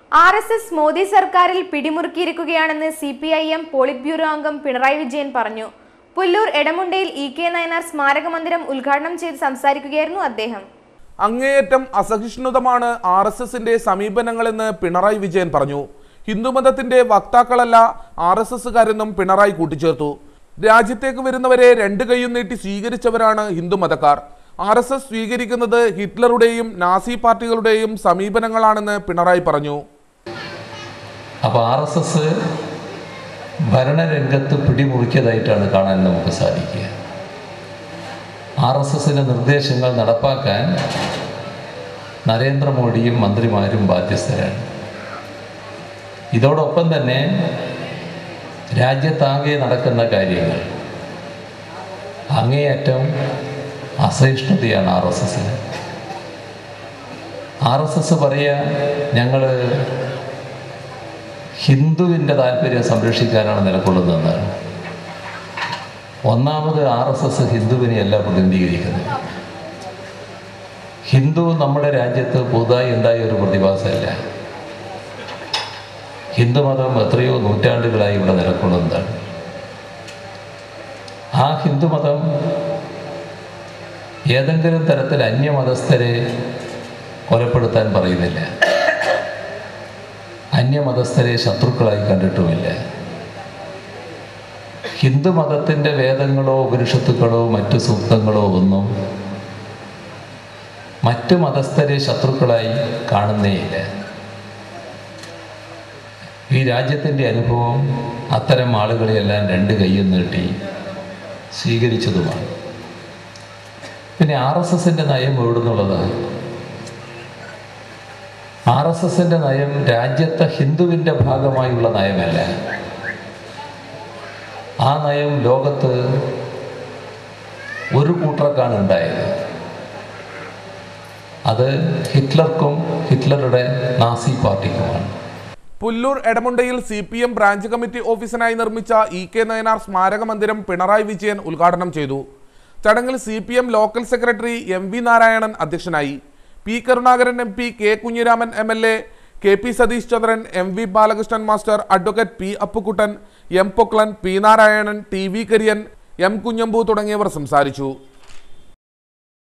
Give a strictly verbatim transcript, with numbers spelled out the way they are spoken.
R S S Modi സർക്കാരിൽ പിടിമുറുക്കിയിരിക്കുകയാണെന്ന് C P I M polit bureau അംഗം പിണറായി വിജയൻ പറഞ്ഞു. പുല്ലൂർ എടമുണ്ടയിൽ ഇ കെ നയനാർ സ്മാരക മന്ദിരം ഉദ്ഘാടനം ചെയ്ത് സംസാരിക്കുകയായിരുന്നു അദ്ദേഹം. അങ്ങേയറ്റം അസഹിഷ്ണുതമാണ് ആർ എസ് എസിന്റെ സമീപനങ്ങളെന്ന് പിണറായി വിജയൻ പറഞ്ഞു. ഹിന്ദുമതത്തിന്റെ വക്താക്കളല്ല ആർ എസ് എസുകാരെന്നും പിണറായി കൂട്ടിച്ചേർത്തു. രാജ്യത്തേക്ക് വരുന്നവരെ രണ്ട് കൈയും നീട്ടി സ്വീകരിച്ചവരാണ് ഹിന്ദുമതക്കാർ. ആർ എസ് എസ് സ്വീകരിക്കുന്നത് ഹിറ്റ്ലറുടെയും നാസി പാർട്ടികളുടെയും സമീപനങ്ങളാണെന്ന് പിണറായി പറഞ്ഞു. അപ്പോൾ ആർ എസ് എസ് ഭരണരംഗത്ത് പിടിമുറുക്കിയതായിട്ടാണ് കാണാൻ നമുക്ക് സാധിക്കുക. ആർ എസ് എസിൻ്റെ നിർദ്ദേശങ്ങൾ നടപ്പാക്കാൻ നരേന്ദ്രമോദിയും മന്ത്രിമാരും ബാധ്യസ്ഥരാണ്. ഇതോടൊപ്പം തന്നെ രാജ്യത്താകെ നടക്കുന്ന കാര്യങ്ങൾ അങ്ങേയറ്റം അസഹിഷ്ണുതയാണ് ആർ എസ് എസിന്. ആർ എസ് എസ് പറയുക ഞങ്ങൾ ഹിന്ദുവിൻ്റെ താല്പര്യം സംരക്ഷിക്കാനാണ് നിലകൊള്ളുന്നതെന്നാണ്. ഒന്നാമത് ആർ എസ് എസ് ഹിന്ദുവിനെയല്ല പ്രതിനിധീകരിക്കുന്നത്. ഹിന്ദു നമ്മുടെ രാജ്യത്ത് പുതുതായി ഉണ്ടായ ഒരു പ്രതിഭാസമല്ല. ഹിന്ദുമതം എത്രയോ നൂറ്റാണ്ടുകളായി ഇവിടെ നിലകൊള്ളുന്നതാണ്. ആ ഹിന്ദുമതം ഏതെങ്കിലും തരത്തിൽ അന്യമതസ്ഥരെ കൊലപ്പെടുത്താൻ പറയുന്നില്ല. അന്യമതസ്ഥരെ ശത്രുക്കളായി കണ്ടിട്ടുമില്ല. ഹിന്ദുമതത്തിൻ്റെ വേദങ്ങളോ ഉപനിഷത്തുക്കളോ മറ്റു സൂക്തങ്ങളോ ഒന്നും മറ്റു മതസ്ഥരെ ശത്രുക്കളായി കാണുന്നേയില്ല. ഈ രാജ്യത്തിൻ്റെ അനുഭവം അത്തരം ആളുകളെയെല്ലാം രണ്ട് കൈയും നീട്ടി സ്വീകരിച്ചതുമാണ്. പിന്നെ ആർ എസ് എസിൻ്റെ നയം എവിടുന്നുള്ളതാണ്? ആർ എസ് എസിൻ്റെ നയം രാജ്യത്തെ ഹിന്ദുവിൻ്റെ ഭാഗമായുള്ള നയമല്ല. ആ നയം ലോകത്ത് ഒരു കൂട്ടർക്കാണ് ഉണ്ടായത്. അത് ഹിറ്റ്ലർക്കും ഹിറ്റ്ലറുടെ നാസി പാർട്ടിക്കുമാണ്. പുല്ലൂർ എടമുണ്ടയിൽ C P M branch committee ഓഫീസിനായി നിർമ്മിച്ച ഇ കെ നയനാർ സ്മാരക മന്ദിരം പിണറായി വിജയൻ ഉദ്ഘാടനം ചെയ്തു. ചടങ്ങിൽ C P M local secretary M V Narayanan അധ്യക്ഷനായി. P Karunakaran M P, K Kunhiraman M L A, K P Satheesh Chandran, M V Balakrishnan master, advocate P Appukuttan, M Poklan, P Narayanan, T V Kariyan, M Kunhambu തുടങ്ങിയവർ സംസാരിച്ചു.